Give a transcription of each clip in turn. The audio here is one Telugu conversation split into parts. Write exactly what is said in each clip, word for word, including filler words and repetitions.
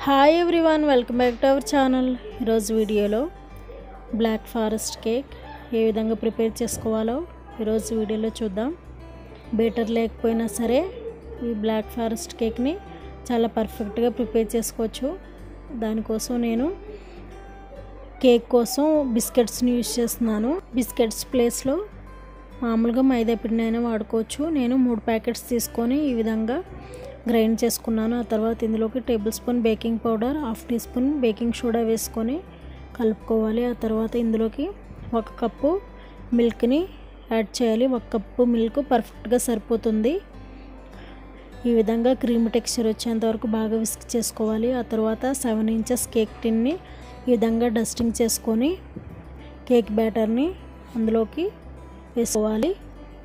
Hi everyone, welcome back to our channel. ఈరోజు వీడియోలో బ్లాక్ ఫారెస్ట్ కేక్ ఏ విధంగా ప్రిపేర్ చేసుకోవాలో ఈరోజు వీడియోలో చూద్దాం. బేటర్ లేకపోయినా సరే ఈ బ్లాక్ ఫారెస్ట్ కేక్ని చాలా పర్ఫెక్ట్గా ప్రిపేర్ చేసుకోవచ్చు. దానికోసం నేను కేక్ కోసం బిస్కెట్స్ని యూజ్ చేస్తున్నాను. బిస్కెట్స్ ప్లేస్లో మామూలుగా మైదా పిండి అయినా వాడుకోవచ్చు. నేను మూడు ప్యాకెట్స్ తీసుకొని ఈ విధంగా గ్రైండ్ చేసుకున్నాను. ఆ తర్వాత ఇందులోకి tablespoon baking powder, half teaspoon baking soda వేసుకొని కలుపుకోవాలి. ఆ తర్వాత ఇందులోకి ఒక కప్పు మిల్క్ని యాడ్ చేయాలి. ఒక కప్పు మిల్క్ పర్ఫెక్ట్గా సరిపోతుంది. ఈ విధంగా క్రీమ్ టెక్స్చర్ వచ్చేంత వరకు బాగా విస్క్ చేసుకోవాలి. ఆ తర్వాత సెవెన్ ఇంచెస్ కేక్ టిన్ని ఈ విధంగా డస్టింగ్ చేసుకొని కేక్ బ్యాటర్ని అందులోకి వేసుకోవాలి.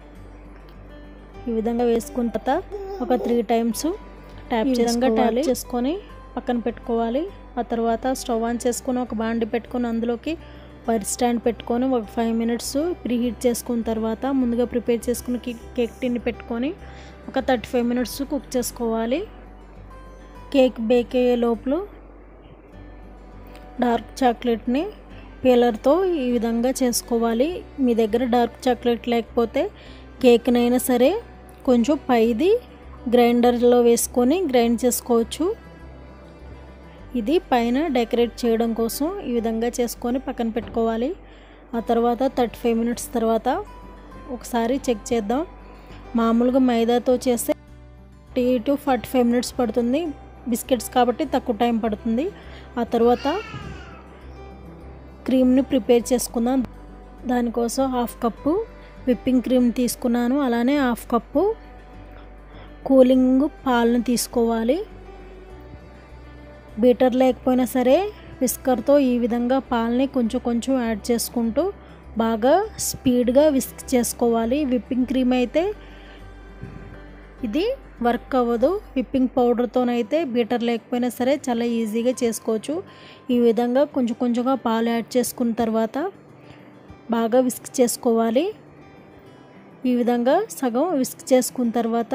ఈ విధంగా వేసుకున్న తర్వాత ఒక త్రీ టైమ్స్ ట్యాప్ విధంగా ట్యాప్ చేసుకొని పక్కన పెట్టుకోవాలి. ఆ తర్వాత స్టవ్ ఆన్ చేసుకొని ఒక బాండి పెట్టుకొని అందులోకి వైర్ స్టాండ్ పెట్టుకొని ఒక ఫైవ్ మినిట్స్ ప్రీ హీట్ చేసుకున్న తర్వాత ముందుగా ప్రిపేర్ చేసుకున్న కేక్ టిన్ని పెట్టుకొని ఒక థర్టీ ఫైవ్ మినిట్స్ కుక్ చేసుకోవాలి. కేక్ బేక్ అయ్యే లోపల డార్క్ చాక్లెట్ని పీలర్తో ఈ విధంగా చేసుకోవాలి. మీ దగ్గర డార్క్ చాక్లెట్ లేకపోతే కేక్నైనా సరే కొంచెం పైది గ్రైండర్లో వేసుకొని గ్రైండ్ చేసుకోవచ్చు. ఇది పైన డెకరేట్ చేయడం కోసం ఈ విధంగా చేసుకొని పక్కన పెట్టుకోవాలి. ఆ తర్వాత థర్టీ ఫైవ్ మినిట్స్ తర్వాత ఒకసారి చెక్ చేద్దాం. మామూలుగా మైదాతో చేస్తే టీ టు ఫార్టీ ఫైవ్ మినిట్స్ పడుతుంది. బిస్కెట్స్ కాబట్టి తక్కువ టైం పడుతుంది. ఆ తర్వాత క్రీమ్ని ప్రిపేర్ చేసుకుందాం. దానికోసం హాఫ్ కప్పు విప్పింగ్ క్రీమ్ తీసుకున్నాను. అలానే హాఫ్ కప్పు కూలింగ్ పాలను తీసుకోవాలి. బీటర్ లేకపోయినా సరే విస్కర్తో ఈ విధంగా పాలని కొంచెం కొంచెం యాడ్ చేసుకుంటూ బాగా స్పీడ్గా విస్క్ చేసుకోవాలి. విప్పింగ్ క్రీమ్ అయితే ఇది వర్క్ అవ్వదు. విప్పింగ్ పౌడర్తోనైతే బీటర్ లేకపోయినా సరే చాలా ఈజీగా చేసుకోవచ్చు. ఈ విధంగా కొంచెం కొంచెంగా పాలు యాడ్ చేసుకున్న తర్వాత బాగా విస్క్ చేసుకోవాలి. ఈ విధంగా సగం విస్క్ చేసుకున్న తర్వాత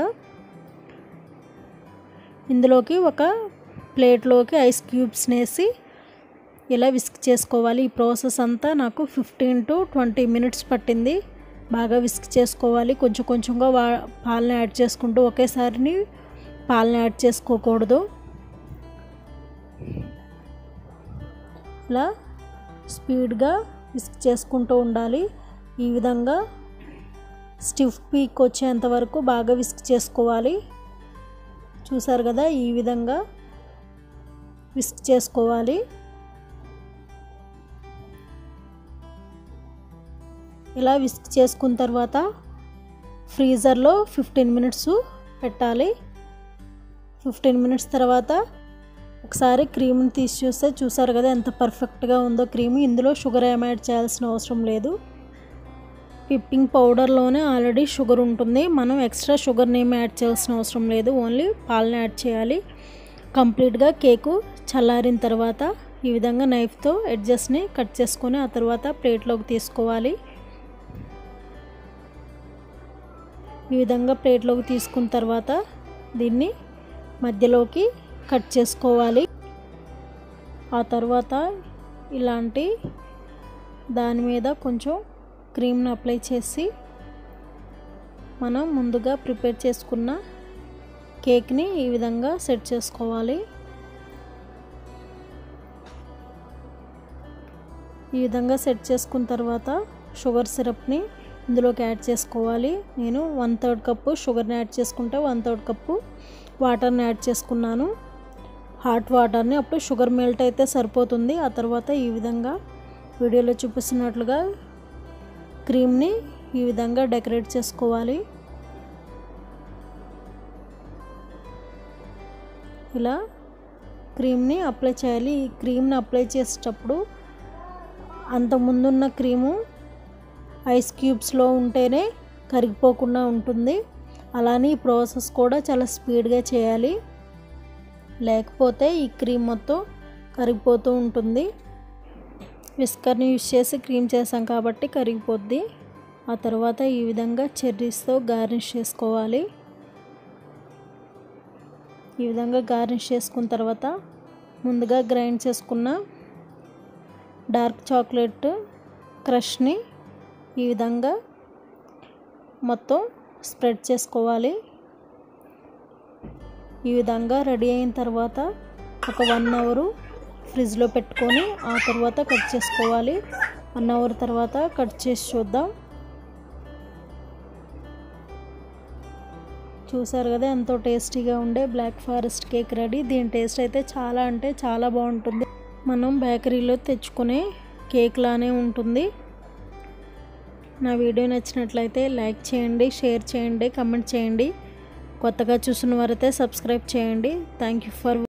ఇందులోకి ఒక ప్లేట్లోకి ఐస్ క్యూబ్స్ని వేసి ఇలా విస్క్ చేసుకోవాలి. ఈ ప్రాసెస్ అంతా నాకు ఫిఫ్టీన్ టు ట్వంటీ మినిట్స్ పట్టింది. బాగా విస్క్ చేసుకోవాలి. కొంచెం కొంచెంగా వా పాలను యాడ్ చేసుకుంటూ ఒకేసారిని పాలను యాడ్ చేసుకోకూడదు. ఇలా స్పీడ్గా విస్క్ చేసుకుంటూ ఉండాలి. ఈ విధంగా స్టిఫ్ పీక్ వచ్చేంత వరకు బాగా విస్క్ చేసుకోవాలి. చూసారు కదా, ఈ విధంగా విస్క్ చేసుకోవాలి. ఇలా విస్క్ చేసుకున్న తర్వాత ఫ్రీజర్లో ఫిఫ్టీన్ మినిట్స్ పెట్టాలి. ఫిఫ్టీన్ మినిట్స్ తర్వాత ఒకసారి క్రీమ్ని తీసి చూస్తే చూసారు కదా ఎంత పర్ఫెక్ట్గా ఉందో క్రీమ్. ఇందులో షుగర్ ఏం యాడ్ చేయాల్సిన అవసరం లేదు. విప్పింగ్ పౌడర్లోనే ఆల్రెడీ షుగర్ ఉంటుంది. మనం ఎక్స్ట్రా షుగర్ని ఏమి యాడ్ చేయాల్సిన అవసరం లేదు. ఓన్లీ పాలని యాడ్ చేయాలి. కంప్లీట్గా కేకు చల్లారిన తర్వాత ఈ విధంగా నైఫ్తో ఎడ్జెస్ని కట్ చేసుకొని ఆ తర్వాత ప్లేట్లోకి తీసుకోవాలి. ఈ విధంగా ప్లేట్లోకి తీసుకున్న తర్వాత దీన్ని మధ్యలోకి కట్ చేసుకోవాలి. ఆ తర్వాత ఇలాంటి దాని మీద కొంచెం క్రీమ్ని అప్లై చేసి మనం ముందుగా ప్రిపేర్ చేసుకున్న కేక్ని ఈ విధంగా సెట్ చేసుకోవాలి. ఈ విధంగా సెట్ చేసుకున్న తర్వాత షుగర్ సిరప్ని ఇందులోకి యాడ్ చేసుకోవాలి. నేను వన్ థర్డ్ కప్పు షుగర్ని యాడ్ చేసుకుంటే వన్ థర్డ్ కప్పు వాటర్ని యాడ్ చేసుకున్నాను. హాట్ వాటర్ని. అప్పుడు షుగర్ మెల్ట్ అయితే సరిపోతుంది. ఆ తర్వాత ఈ విధంగా వీడియోలో చూపిస్తున్నట్లుగా క్రీమ్ని ఈ విధంగా డెకరేట్ చేసుకోవాలి. ఇలా క్రీమ్ని అప్లై చేయాలి. ఈ క్రీమ్ని అప్లై చేసేటప్పుడు అంతకుముందున్న క్రీము ఐస్ క్యూబ్స్లో ఉంటేనే కరిగిపోకుండా ఉంటుంది. అలానే ఈ ప్రాసెస్ కూడా చాలా స్పీడ్గా చేయాలి. లేకపోతే ఈ క్రీమ్ మొత్తం కరిగిపోతూ ఉంటుంది. విస్కర్ని యూజ్ చేసి క్రీమ్ చేసాం కాబట్టి కరిగిపోద్ది. ఆ తర్వాత ఈ విధంగా చెర్రీస్తో గార్నిష్ చేసుకోవాలి. ఈ విధంగా గార్నిష్ చేసుకున్న తర్వాత ముందుగా గ్రైండ్ చేసుకున్న డార్క్ చాక్లెట్ క్రష్ని ఈ విధంగా మొత్తం స్ప్రెడ్ చేసుకోవాలి. ఈ విధంగా రెడీ అయిన తర్వాత ఒక వన్ అవర్ ఫ్రిడ్జ్లో పెట్టుకొని ఆ తర్వాత కట్ చేసుకోవాలి. వన్ అవర్ తర్వాత కట్ చేసి చూద్దాం. చూసారు కదా ఎంతో టేస్టీగా ఉండే బ్లాక్ ఫారెస్ట్ కేక్ రెడీ. దీని టేస్ట్ అయితే చాలా అంటే చాలా బాగుంటుంది. మనం బేకరీలో తెచ్చుకునే కేక్ లానే ఉంటుంది. నా వీడియో నచ్చినట్లయితే లైక్ చేయండి, షేర్ చేయండి, కమెంట్ చేయండి. కొత్తగా చూసిన వారైతే సబ్స్క్రైబ్ చేయండి. Thank you for